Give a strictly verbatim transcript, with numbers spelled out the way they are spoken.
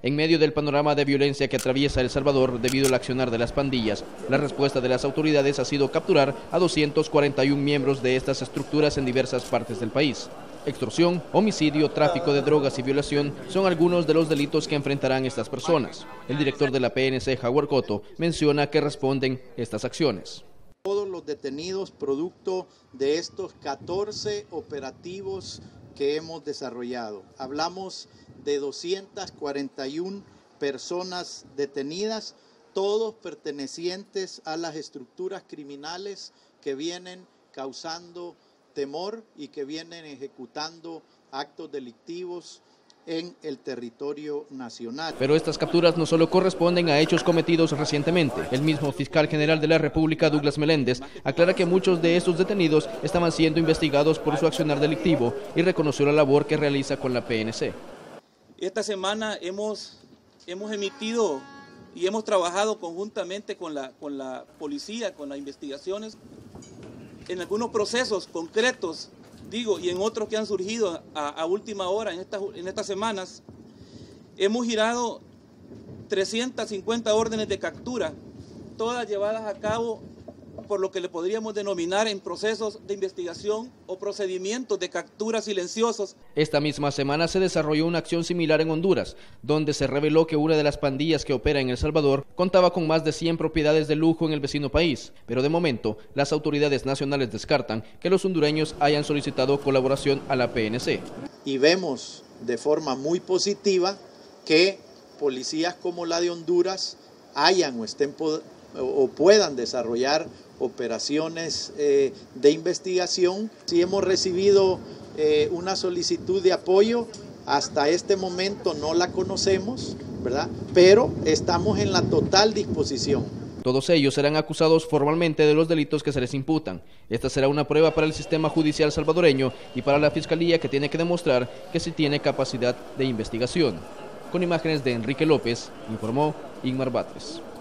En medio del panorama de violencia que atraviesa El Salvador debido al accionar de las pandillas, la respuesta de las autoridades ha sido capturar a doscientos cuarenta y un miembros de estas estructuras en diversas partes del país. Extorsión, homicidio, tráfico de drogas y violación son algunos de los delitos que enfrentarán estas personas. El director de la P N C, Howard Cotto, menciona que responden estas acciones. Todos los detenidos producto de estos catorce operativos que hemos desarrollado. Hablamos de doscientas cuarenta y una personas detenidas, todos pertenecientes a las estructuras criminales que vienen causando temor y que vienen ejecutando actos delictivos en el territorio nacional. Pero estas capturas no solo corresponden a hechos cometidos recientemente. El mismo fiscal general de la República, Douglas Meléndez, aclara que muchos de estos detenidos estaban siendo investigados por su accionar delictivo y reconoció la labor que realiza con la P N C. Esta semana hemos, hemos emitido y hemos trabajado conjuntamente con la, con la policía, con las investigaciones, en algunos procesos concretos, digo, y en otros que han surgido a, a última hora en estas, en estas semanas. Hemos girado trescientas cincuenta órdenes de captura, todas llevadas a cabo por lo que le podríamos denominar en procesos de investigación o procedimientos de captura silenciosos. Esta misma semana se desarrolló una acción similar en Honduras, donde se reveló que una de las pandillas que opera en El Salvador contaba con más de cien propiedades de lujo en el vecino país, pero de momento las autoridades nacionales descartan que los hondureños hayan solicitado colaboración a la P N C. Y vemos de forma muy positiva que policías como la de Honduras hayan o estén o puedan desarrollar operaciones eh, de investigación. Si hemos recibido eh, una solicitud de apoyo, hasta este momento no la conocemos, ¿verdad? Pero estamos en la total disposición. Todos ellos serán acusados formalmente de los delitos que se les imputan. Esta será una prueba para el sistema judicial salvadoreño y para la Fiscalía, que tiene que demostrar que sí tiene capacidad de investigación. Con imágenes de Enrique López, informó Inmar Batres.